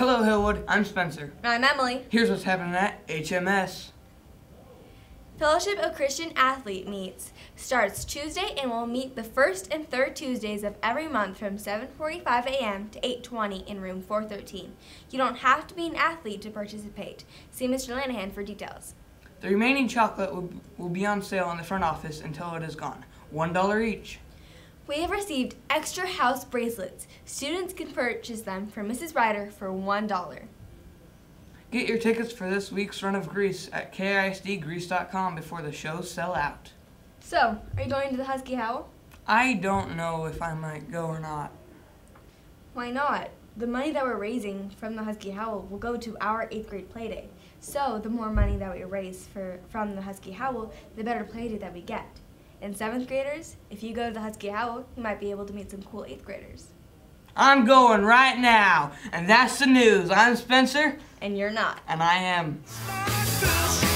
Hello, Hillwood. I'm Spencer. I'm Emily. Here's what's happening at HMS. Fellowship of Christian Athlete meets starts Tuesday and will meet the first and third Tuesdays of every month from 7:45 a.m. to 8:20 in room 413. You don't have to be an athlete to participate. See Mr. Lanahan for details. The remaining chocolate will be on sale in the front office until it is gone. $1 each. We have received extra house bracelets. Students can purchase them from Mrs. Ryder for $1. Get your tickets for this week's Run of Grease at KISDGrease.com before the shows sell out. So, are you going to the Husky Howl? I don't know if I might go or not. Why not? The money that we're raising from the Husky Howl will go to our 8th grade playdate. So, the more money that we raise from the Husky Howl, the better playdate that we get. And 7th graders, if you go to the Husky Howl, you might be able to meet some cool 8th graders. I'm going right now, and that's the news. I'm Spencer. And you're not. And I am...